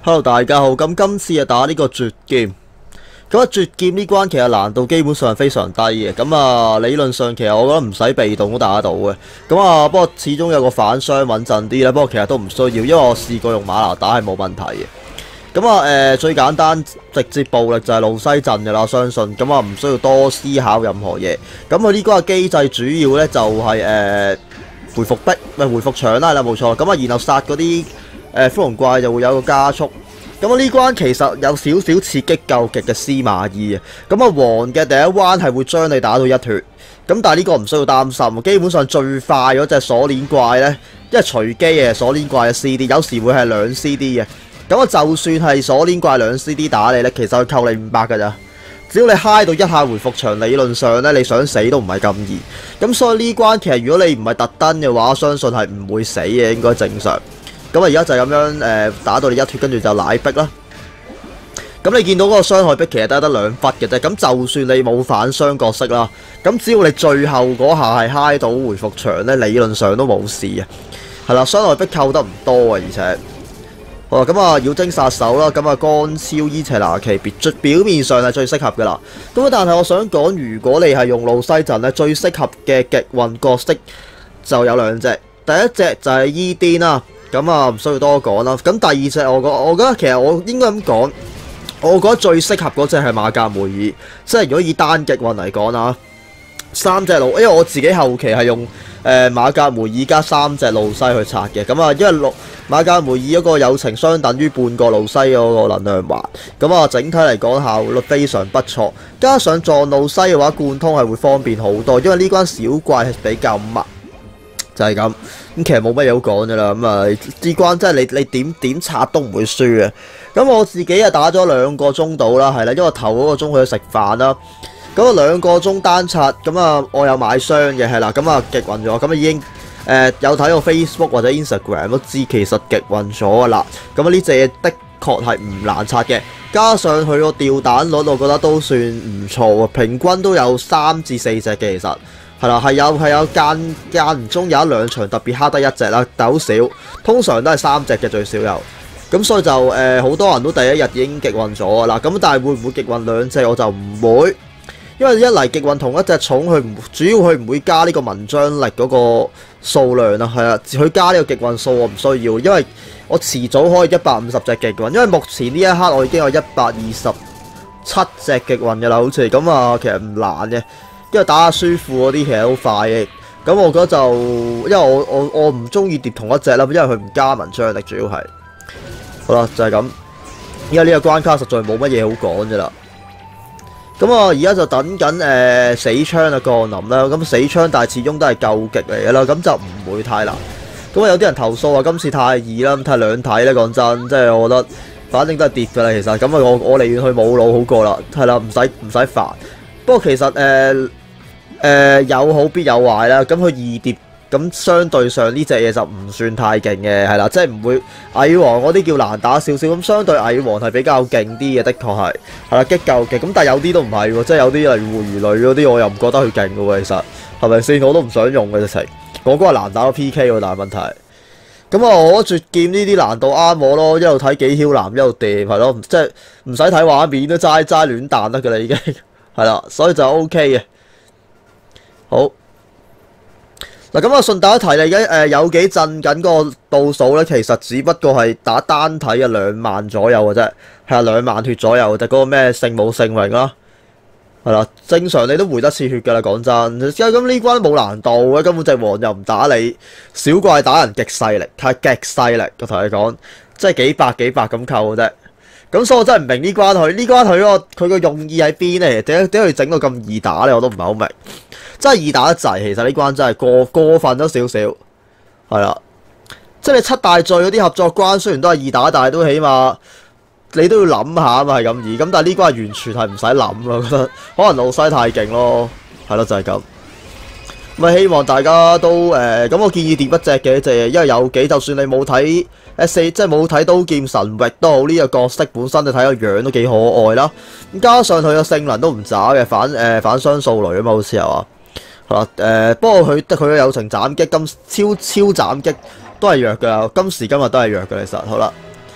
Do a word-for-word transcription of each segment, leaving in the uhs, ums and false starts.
Hello，大家好。咁今次啊打呢個絕劍，咁啊絕劍呢關其實難度基本上係非常低嘅。咁啊理論上其實我覺得唔使被動都打得到嘅。咁啊不過始終有個反傷穩陣啲啦。不過其實都唔需要，因為我試過用馬拿打係冇問題嘅。咁啊誒最簡單直接暴力就係路西陣嘅啦，我相信。咁啊唔需要多思考任何嘢。咁佢呢關嘅機制主要咧就係、是、誒、呃、回復壁，咪回復牆啦，係啦冇錯。咁啊然後殺嗰啲誒灰龍怪就會有個加速。咁啊呢關其實有少少刺激究極嘅司馬懿啊。咁啊黃嘅第一彎係會將你打到一脱。咁但係呢個唔需要擔心，基本上最快嗰隻鎖鏈怪呢，因為隨機嘅鎖鏈怪嘅 C D， 有時會係兩 C D 嘅。咁啊就算係鎖鏈怪兩 C D 打你呢，其實佢扣你五百㗎咋。只要你嗨到一下回復場，理論上呢，你想死都唔係咁易。咁所以呢關其實如果你唔係特登嘅話，我相信係唔會死嘅，應該正常。咁啊，而家就係咁樣誒、呃、打到你一脱，跟住就奶逼啦。咁你見到嗰個傷害逼其實得得兩忽嘅啫。咁就算你冇反傷角色啦，咁只要你最後嗰下係嗨到回復場咧，理論上都冇事嘅。係啦，傷害逼扣得唔多啊，而且好啦，咁啊妖精殺手啦，咁啊乾超伊邪那岐別表面上係最適合噶啦。咁但係我想講，如果你係用路西陣咧，最適合嘅極運角色就有兩隻。第一隻就係伊甸啦。咁啊，唔需要多講啦。咁第二隻我覺，我覺得其實我應該咁講，我覺得最適合嗰隻係馬格梅爾。即係如果以單極運嚟講啊，三隻路，因為我自己後期係用誒、呃、馬格梅爾加三隻路西去拆嘅。咁啊，因為路馬格梅爾嗰個友情相等於半個路西嗰個能量環。咁啊，整體嚟講效率非常不錯。加上撞路西嘅話，貫通係會方便好多，因為呢關小怪係比較密。就係咁，咁其實冇乜嘢好講㗎啦。咁啊，呢關真係你你點點拆都唔會輸嘅。咁我自己啊打咗兩個鐘到啦，係啦，因為頭嗰個鐘去食飯啦。咁啊兩個鐘單拆，咁啊我有買雙嘅，係啦，咁啊極運咗，咁啊已經誒、呃、有睇到 Facebook 或者 Instagram 都知其實極運咗㗎啦。咁啊呢隻嘢的確係唔難拆嘅，加上佢個掉彈率，我覺得都算唔錯啊，平均都有三至四隻嘅其實。係啦，係有係有間間唔中有一兩場特別蝦得一隻啦，但好少，通常都係三隻嘅最少有。咁所以就誒好、呃、多人都第一日已經極運咗㗎啦。咁但係會唔會極運兩隻我就唔會，因為一嚟極運同一隻寵佢唔主要佢唔會加呢個文章力嗰個數量啦，係啊，佢加呢個極運數我唔需要，因為我遲早可以一百五十隻極運，因為目前呢一刻我已經有一百二十七隻極運㗎啦，好似咁啊，其實唔難嘅。因為打下輸庫嗰啲其實好快嘅，咁我覺得就因為我我我唔中意疊同一隻啦，因為佢唔加文章力，主要係好啦就係、是、咁。因為呢個關卡實在冇乜嘢好講啫啦。咁啊而家就等緊誒、呃、死槍啊降臨啦，咁死槍但係始終都係救極嚟嘅啦，咁就唔會太難。咁啊有啲人投訴話今次太易啦，咁睇兩睇咧講真，即係我覺得反正都係跌㗎啦其實。咁啊我我寧願去冇腦好過啦，係啦，唔使唔使煩。不過其實誒。呃誒、呃、有好必有壞啦，咁佢二疊咁相對上呢隻嘢就唔算太勁嘅，係啦，即係唔會蟻王嗰啲叫難打少少，咁相對蟻王係比較勁啲嘅，的確係係啦激夠勁，咁但係有啲都唔係喎，即係有啲例如護魚類嗰啲我又唔覺得佢勁嘅喎，其實係咪先？我都唔想用嘅直情，我嗰個難打到 P K 喎，但係問題咁啊，我絕劍呢啲難度啱我咯，一路睇幾囂藍一路掂係咯，即係唔使睇畫面都齋齋亂彈得㗎啦已經係啦，所以就 O K 嘅。好嗱，咁啊順帶一提，你而家誒有幾震緊嗰個倒數咧，其實只不過係打單體嘅兩萬左右嘅啫，係啊兩萬血左右，就嗰個咩聖母聖榮啦，係啦，正常你都回得次血㗎啦，講真。咁呢關冇難度嘅，根本隻王又唔打你，小怪打人極勢力，係極勢力，我同你講，即係幾百幾百咁扣嘅啫。咁所以我真係唔明呢關佢呢關佢個佢個用意喺邊咧？點解點解佢整到咁易打咧？我都唔係好明，真係易打得滯。其實呢關真係過過分咗少少，係啦。即係你七大罪嗰啲合作關，雖然都係易打，但係都起碼你都要諗下啊嘛，係咁易。咁但係呢關係完全係唔使諗咯，我覺得可能路西太勁咯，係咯就係咁。咁啊，希望大家都誒咁、呃，我建議疊一隻嘅隻嘢，因為有幾就算你冇睇 S 四，即係冇睇刀劍神域都好，呢、這個角色本身你睇個樣都幾可愛啦。咁加上佢個性能都唔渣嘅，反誒、呃、反雙數雷啊嘛，好似係話係啦誒。不過佢得佢嘅友情斬擊、今超超斬擊都係弱㗎，今時今日都係弱㗎。其實好啦，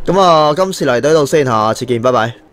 咁啊，今次嚟到呢度先，下次見，拜拜。